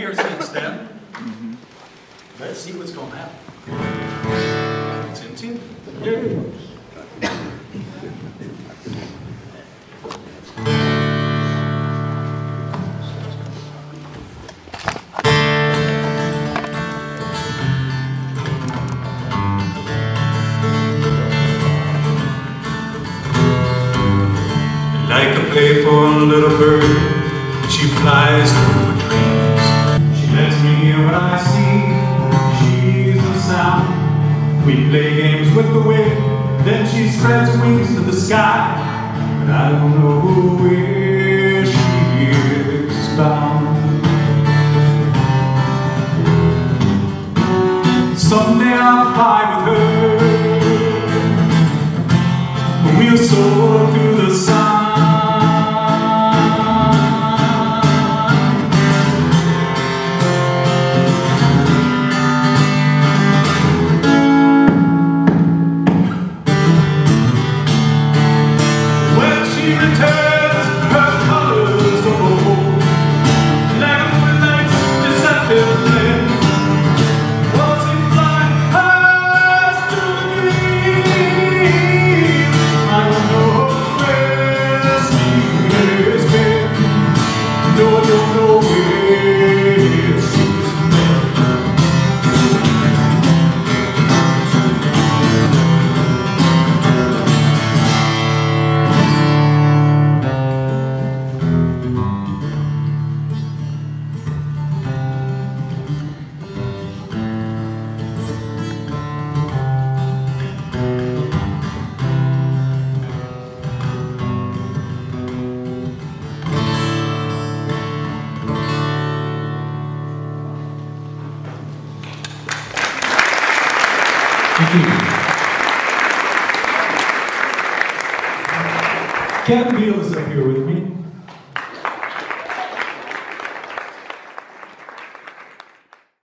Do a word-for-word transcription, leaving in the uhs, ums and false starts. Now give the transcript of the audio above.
here since then. Mm-hmm. Let's see what's going to happen. It's in tune. Here it goes. Like a playful little bird, she flies through the dreams. She lets me hear what I see, she's the sound. We play games with the wind, then she spreads her wings to the sky. But I don't know where she is bound. Someday I'll fly with her, we'll soar through the sun. Captain Beal is up here with me.